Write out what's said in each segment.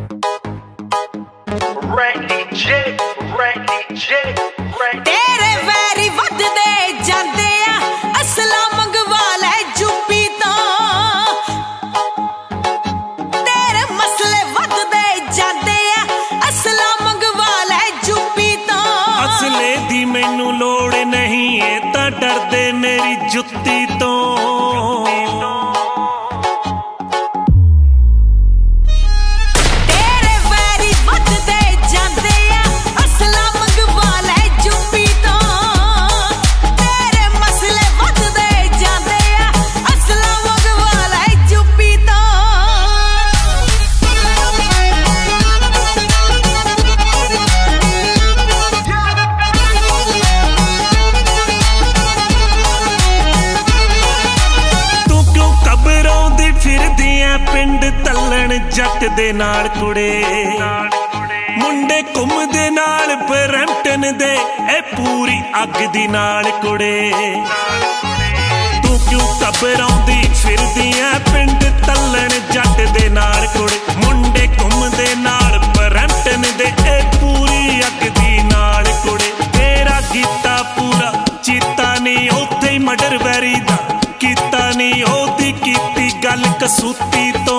तेरे वैरी वधदे जांदे आ असला मंगवा ले यूपी तो तेरे मसले वधदे जांदे आ असला मंगवा ले यूपी तो असले दी मैनू लोड़ नहीं है तां डरदे मेरी जुत्ती तो पिंड तलण जट दे नाल कुड़े मुंडे घुमदे नाल ब्रैम्पटन दे ए पूरी अग दी नाल कुड़े तू क्यों घबराउंदी फिरदी ऐ पिंड तलण जट दे नाल कुड़े मुंडे घुमदे नाल ब्रैम्पटन दे ए पूरी अग दी नाल कुड़े तेरा कीता पूरा चीता नहीं उत्थे ही मर्डर वैरी दा कीता नहीं ओदी कीती गल कसूती तो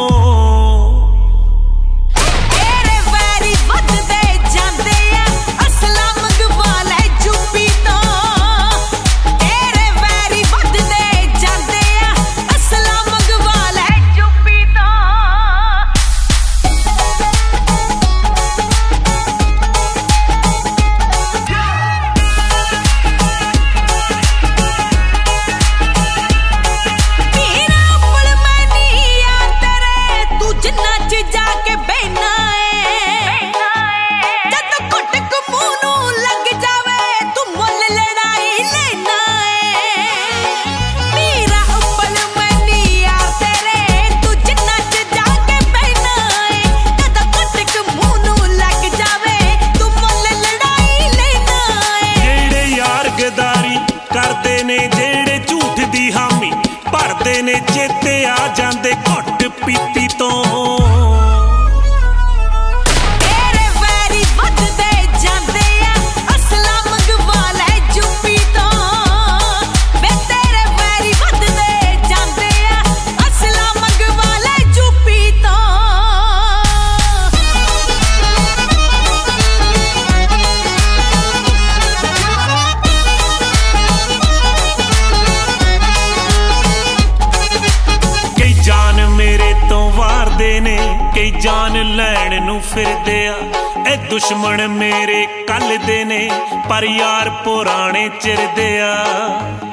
करदे ने जेड़े झूठ दी हामी भरदे ने चेते आ जांदे घुट पीती तो कई जान लैण नू फिरदे आ ए दुश्मन मेरे कल दे ने पर यार पुराने चिरदे आ।